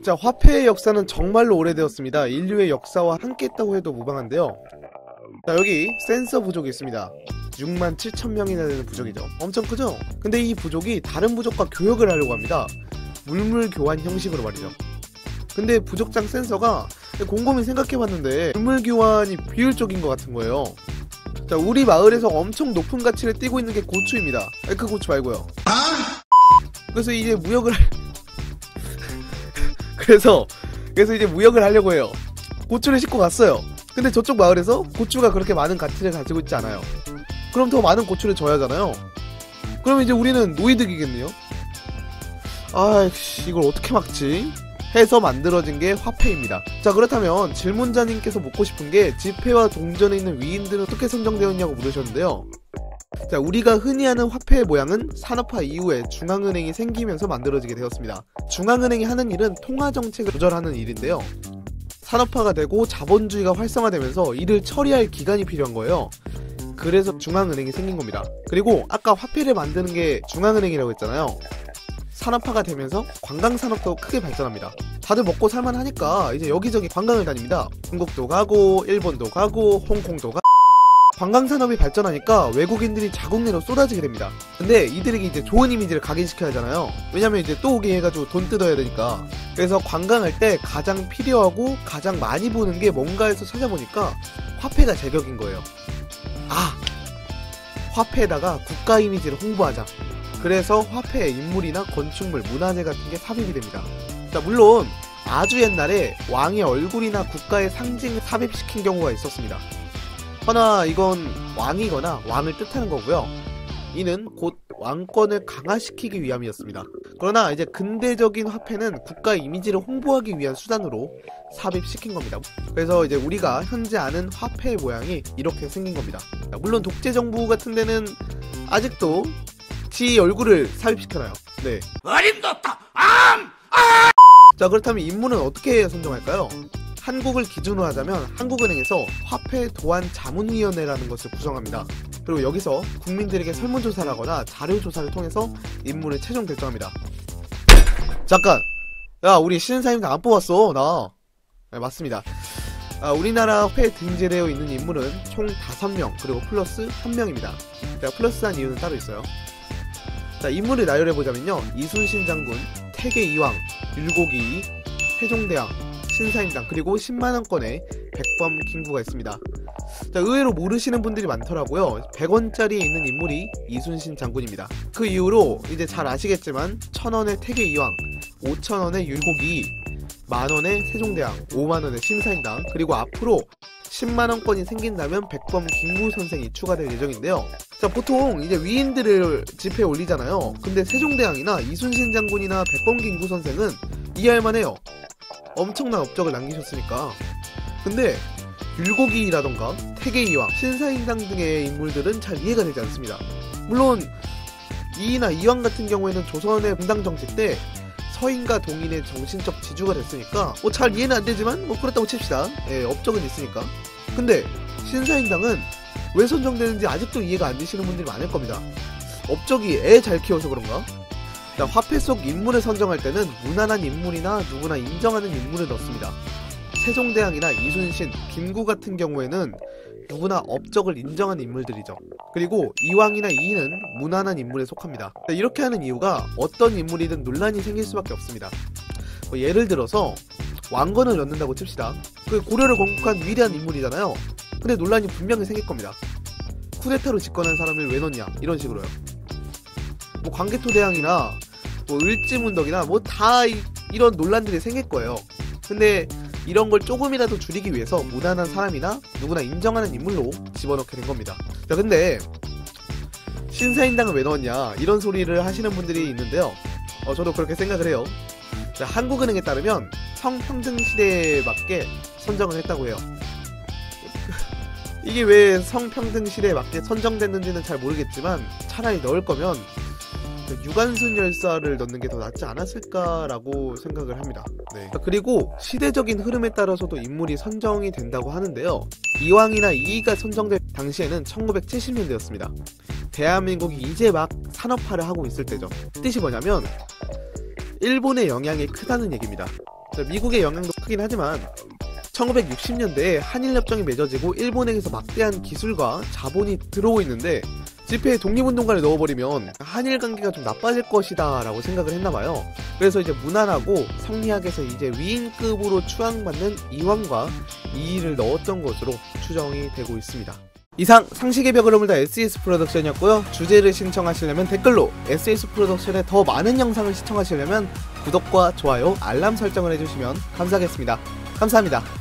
자, 화폐의 역사는 정말로 오래되었습니다. 인류의 역사와 함께 했다고 해도 무방한데요. 자, 여기 센서 부족이 있습니다. 67,000명이나 되는 부족이죠. 엄청 크죠? 근데 이 부족이 다른 부족과 교역을 하려고 합니다. 물물 교환 형식으로 말이죠. 근데 부족장 센서가 곰곰이 생각해봤는데 물물 교환이 비효율적인 것 같은 거예요. 자, 우리 마을에서 엄청 높은 가치를 띠고 있는 게 고추입니다. 그 고추 말고요. 그래서 이제 무역을 그래서 이제 무역을 하려고 해요. 고추를 싣고 갔어요. 근데 저쪽 마을에서 고추가 그렇게 많은 가치를 가지고 있지 않아요. 그럼 더 많은 고추를 줘야 하잖아요. 그럼 이제 우리는 노이득이겠네요. 아이씨, 이걸 어떻게 막지? 해서 만들어진 게 화폐입니다. 자, 그렇다면 질문자님께서 묻고 싶은 게 지폐와 동전에 있는 위인들은 어떻게 선정되었냐고 물으셨는데요. 자, 우리가 흔히 아는 화폐의 모양은 산업화 이후에 중앙은행이 생기면서 만들어지게 되었습니다. 중앙은행이 하는 일은 통화정책을 조절하는 일인데요. 산업화가 되고 자본주의가 활성화되면서 이를 처리할 기간이 필요한 거예요. 그래서 중앙은행이 생긴 겁니다. 그리고 아까 화폐를 만드는 게 중앙은행이라고 했잖아요. 산업화가 되면서 관광산업도 크게 발전합니다. 다들 먹고 살만하니까 이제 여기저기 관광을 다닙니다. 중국도 가고 일본도 가고 홍콩도 가고. 관광산업이 발전하니까 외국인들이 자국 내로 쏟아지게 됩니다. 근데 이들에게 이제 좋은 이미지를 각인시켜야 하잖아요. 왜냐면 이제 또 오게 해가지고 돈 뜯어야 되니까. 그래서 관광할 때 가장 필요하고 가장 많이 보는 게 뭔가 해서 찾아보니까 화폐가 제격인 거예요. 아! 화폐에다가 국가 이미지를 홍보하자. 그래서 화폐에 인물이나 건축물, 문화재 같은 게 삽입이 됩니다. 자, 물론 아주 옛날에 왕의 얼굴이나 국가의 상징을 삽입시킨 경우가 있었습니다. 허나 이건 왕이거나 왕을 뜻하는 거고요. 이는 곧 왕권을 강화시키기 위함이었습니다. 그러나 이제 근대적인 화폐는 국가의 이미지를 홍보하기 위한 수단으로 삽입시킨 겁니다. 그래서 이제 우리가 현재 아는 화폐의 모양이 이렇게 생긴 겁니다. 물론 독재정부 같은 데는 아직도 지 얼굴을 삽입시켜놔요. 네. 어림도없다! 자, 그렇다면 인물은 어떻게 선정할까요? 한국을 기준으로 하자면 한국은행에서 화폐 도안 자문위원회라는 것을 구성합니다. 그리고 여기서 국민들에게 설문조사를 하거나 자료조사를 통해서 인물을 최종 결정합니다. 잠깐! 야, 우리 신사임당 안 뽑았어, 나. 네, 맞습니다. 우리나라 화폐에 등재되어 있는 인물은 총 5명, 그리고 플러스 1명입니다. 제가 플러스한 이유는 따로 있어요. 자, 인물을 나열해보자면요. 이순신 장군, 태계 이황, 율곡이, 세종대왕, 신사임당, 그리고 10만원권의 백범 김구가 있습니다. 자, 의외로 모르시는 분들이 많더라고요. 100원짜리에 있는 인물이 이순신 장군입니다. 그 이후로 이제 잘 아시겠지만 1000원의 태계 이황, 5000원의 율곡이, 만원의 세종대왕, 5만원의 신사임당, 그리고 앞으로 10만원권이 생긴다면 백범 김구 선생이 추가될 예정인데요. 자, 보통 이제 위인들을 지폐에 올리잖아요. 근데 세종대왕이나 이순신 장군이나 백범 김구 선생은 이해할만해요. 엄청난 업적을 남기셨으니까. 근데 율곡이라던가 태계이왕, 신사임당 등의 인물들은 잘 이해가 되지 않습니다. 물론 이이나 이왕 같은 경우에는 조선의 분당 정치 때 서인과 동인의 정신적 지주가 됐으니까 잘 이해는 안 되지만 그렇다고 칩시다. 예, 업적은 있으니까. 근데 신사임당은 왜 선정되는지 아직도 이해가 안 되시는 분들이 많을 겁니다. 업적이 애 잘 키워서 그런가? 자, 화폐 속 인물을 선정할 때는 무난한 인물이나 누구나 인정하는 인물을 넣습니다. 세종대왕이나 이순신, 김구 같은 경우에는 누구나 업적을 인정한 인물들이죠. 그리고 이왕이나 이인은 무난한 인물에 속합니다. 자, 이렇게 하는 이유가 어떤 인물이든 논란이 생길 수밖에 없습니다. 예를 들어서 왕건을 넣는다고 칩시다. 그 고려를 건국한 위대한 인물이잖아요. 근데 논란이 분명히 생길 겁니다. 쿠데타로 집권한 사람을 왜 넣냐, 이런 식으로요. 광개토대왕이나 을지문덕이나 다 이런 논란들이 생길 거예요. 근데 이런 걸 조금이라도 줄이기 위해서 무난한 사람이나 누구나 인정하는 인물로 집어넣게 된 겁니다. 자, 근데 신사임당을 왜 넣었냐, 이런 소리를 하시는 분들이 있는데요. 저도 그렇게 생각을 해요. 자, 한국은행에 따르면 성평등 시대에 맞게 선정을 했다고 해요. 이게 왜 성평등 시대에 맞게 선정됐는지는 잘 모르겠지만 차라리 넣을 거면 유관순 열사를 넣는 게 더 낫지 않았을까라고 생각을 합니다. 네. 그리고 시대적인 흐름에 따라서도 인물이 선정이 된다고 하는데요. 이왕이나 이이가 선정된 당시에는 1970년대였습니다. 대한민국이 이제 막 산업화를 하고 있을 때죠. 뜻이 뭐냐면 일본의 영향이 크다는 얘기입니다. 미국의 영향도 크긴 하지만 1960년대에 한일협정이 맺어지고 일본에게서 막대한 기술과 자본이 들어오고 있는데 지폐에 독립운동가를 넣어버리면 한일 관계가 좀 나빠질 것이다 라고 생각을 했나봐요. 그래서 이제 무난하고 성리학에서 이제 위인급으로 추앙받는 이황과 이의를 넣었던 것으로 추정이 되고 있습니다. 이상 상식의 벽을 허물다 SES 프로덕션이었고요. 주제를 신청하시려면 댓글로, SES 프로덕션의 더 많은 영상을 시청하시려면 구독과 좋아요, 알람 설정을 해주시면 감사하겠습니다. 감사합니다.